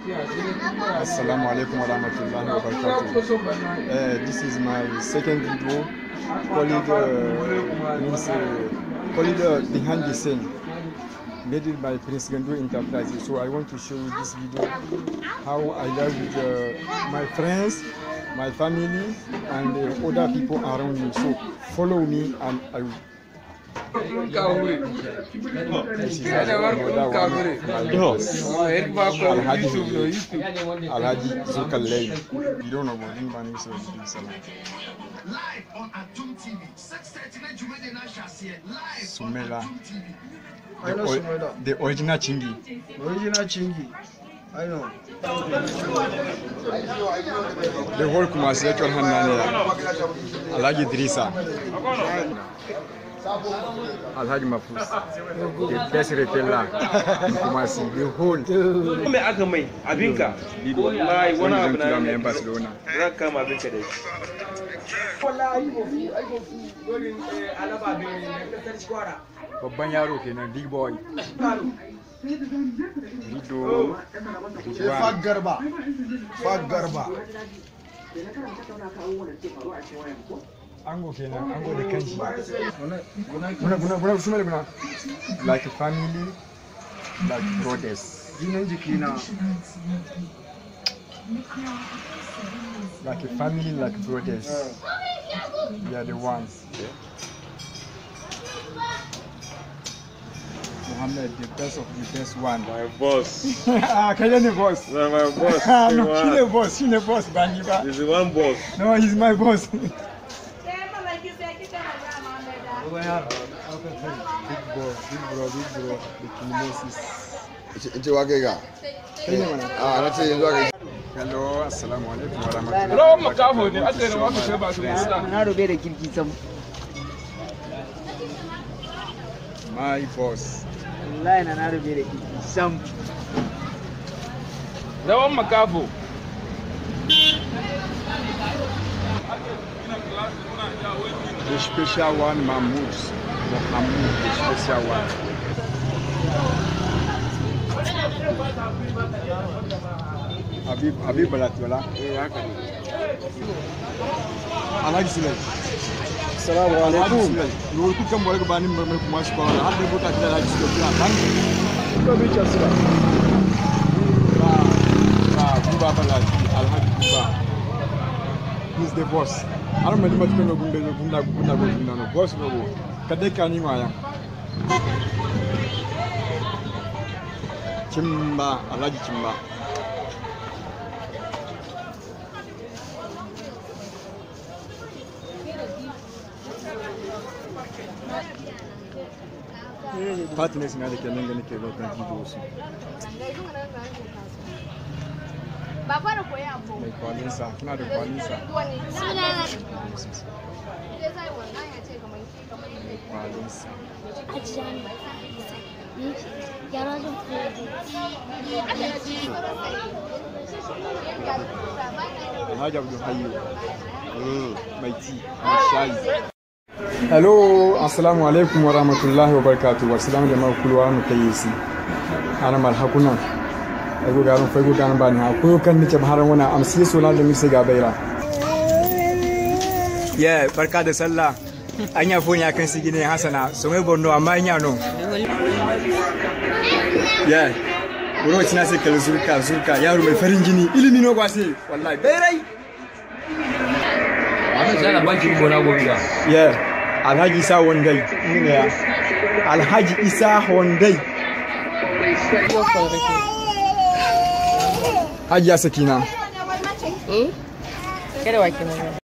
Assalamu alaikum wa rahmatullahi wa barakatuh. This is my second video called behind the scene made it by Prince Gandinho Enterprises. So I want to show you this video how I live with my friends, my family, and other people around me. So follow me and I will. Alhaji Zukalay. You don't know about him, but he's Sumela. I know Sumela. The original Chingi. Original Chingi. I know. The whole Kumasi Alhaji Drisa. Alhaji Mafus, the best retailer in Kumasi, the whole. In Barcelona. Babban yaro kenan, big boy. Fat Garba. Ango kenan, ango da kanshi. Guna. Like a family, like brothers. Like a family, like brothers. We are the ones. Mohammed, the best of the best one. My boss. Can you the boss? No, my boss. No, he's the boss, Bandiba. He's the one boss. No, he's my boss. Big bro, the Kimosis. Hello, assalamu alaikum wa rahmatullahi. My boss. Zabarma makafo. The special one, Mahmoud, the special one. Habib Balatola. Alhaji Sulay. Assalamu alaikum. You will come work about him, Kumash Power. How do you put Alhaji Sulay? He's the boss. I don't know what to boss. Chimba, Alhaji Chimba. Partners na da kenan ga nake rokan video su. Ba fara koya abu. Mai kwalinsa, kuna da kwalinsa. Sunana. Sai wannan ya ce kamar kwalinsa. Ajiyan. Ya rajin Alhaji Abdul Hayyu. Mai ti, mai shayi. Hello, assalamu alaikum wa rahmatullahi wa barakatuh. Assalamu jama'a kulwa mu kayisi. Ana malhakunan. Ago garan fago garan bani ha ko kan nake haran wana amsi sola da misi ga baira. Yeah, barka da sallah. Anya fon ya kan sigine Hasana, so mai bonno amma anya no. Yeah. Buro tina sai kal zurka yaro mai farin jini ilimi no kwase wallahi bairai. Ana bankin gona gobe ga. Yeah. Alhaji Isa Wandai ne ya. Alhaji Isa Wandai. Hajiya Sakina. Kada wa kenan.